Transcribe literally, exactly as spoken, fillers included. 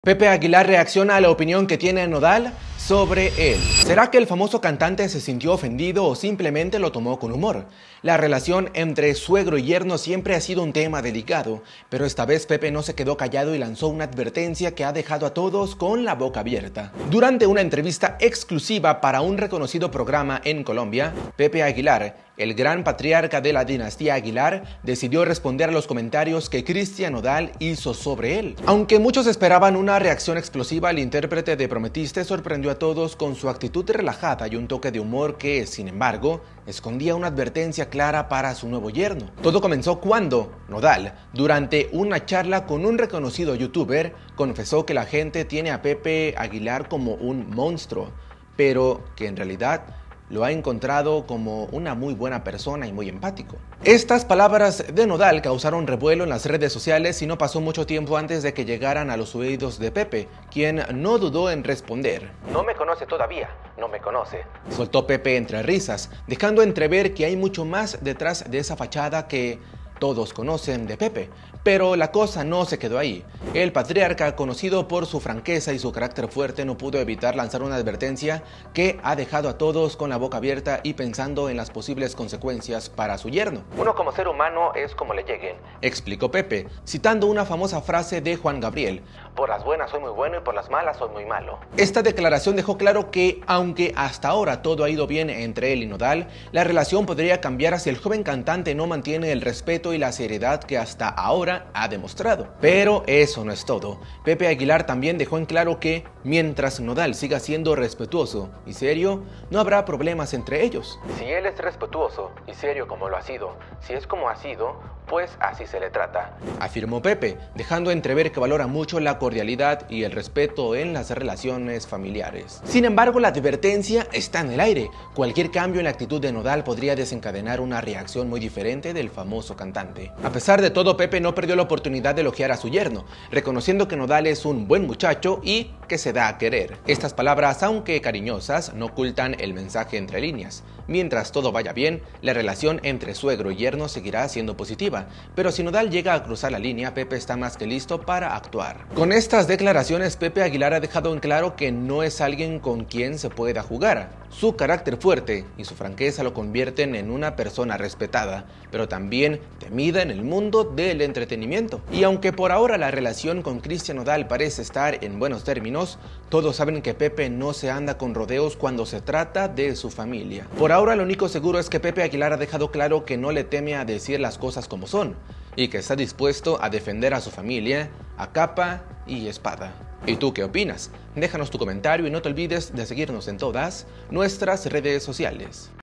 Pepe Aguilar reacciona a la opinión que tiene Nodal sobre él. ¿Será que el famoso cantante se sintió ofendido o simplemente lo tomó con humor? La relación entre suegro y yerno siempre ha sido un tema delicado, pero esta vez Pepe no se quedó callado y lanzó una advertencia que ha dejado a todos con la boca abierta. Durante una entrevista exclusiva para un reconocido programa en Colombia, Pepe Aguilar, el gran patriarca de la dinastía Aguilar, decidió responder a los comentarios que Cristian Nodal hizo sobre él. Aunque muchos esperaban una reacción explosiva, el intérprete de Prometiste sorprendió a todos con su actitud relajada y un toque de humor que, sin embargo, escondía una advertencia clara para su nuevo yerno. Todo comenzó cuando Nodal, durante una charla con un reconocido youtuber, confesó que la gente tiene a Pepe Aguilar como un monstruo, pero que en realidad lo ha encontrado como una muy buena persona y muy empático. Estas palabras de Nodal causaron revuelo en las redes sociales y no pasó mucho tiempo antes de que llegaran a los oídos de Pepe, quien no dudó en responder. No me conoce todavía, no me conoce. Soltó Pepe entre risas, dejando entrever que hay mucho más detrás de esa fachada que todos conocen de Pepe. Pero la cosa no se quedó ahí. El patriarca, conocido por su franqueza y su carácter fuerte, no pudo evitar lanzar una advertencia que ha dejado a todos con la boca abierta y pensando en las posibles consecuencias para su yerno. Uno como ser humano es como le lleguen, explicó Pepe, citando una famosa frase de Juan Gabriel: por las buenas soy muy bueno y por las malas soy muy malo. Esta declaración dejó claro que, aunque hasta ahora todo ha ido bien entre él y Nodal, la relación podría cambiar si el joven cantante no mantiene el respeto y la seriedad que hasta ahora ha demostrado. Pero eso no es todo. Pepe Aguilar también dejó en claro que, mientras Nodal siga siendo respetuoso y serio, no habrá problemas entre ellos. Si él es respetuoso y serio como lo ha sido, si es como ha sido, pues así se le trata, afirmó Pepe, dejando entrever que valora mucho la cordialidad y el respeto en las relaciones familiares. Sin embargo, la advertencia está en el aire. Cualquier cambio en la actitud de Nodal podría desencadenar una reacción muy diferente del famoso cantante. A pesar de todo, Pepe no perdió la oportunidad de elogiar a su yerno, reconociendo que Nodal es un buen muchacho y que se da a querer. Estas palabras, aunque cariñosas, no ocultan el mensaje entre líneas. Mientras todo vaya bien, la relación entre suegro y yerno seguirá siendo positiva, pero si Nodal llega a cruzar la línea, Pepe está más que listo para actuar. Con estas declaraciones, Pepe Aguilar ha dejado en claro que no es alguien con quien se pueda jugar. Su carácter fuerte y su franqueza lo convierten en una persona respetada, pero también temida en el mundo del entretenimiento. Y aunque por ahora la relación con Cristian Nodal parece estar en buenos términos, todos saben que Pepe no se anda con rodeos cuando se trata de su familia. Por ahora lo único seguro es que Pepe Aguilar ha dejado claro que no le teme a decir las cosas como son y que está dispuesto a defender a su familia a capa y espada. ¿Y tú qué opinas? Déjanos tu comentario y no te olvides de seguirnos en todas nuestras redes sociales.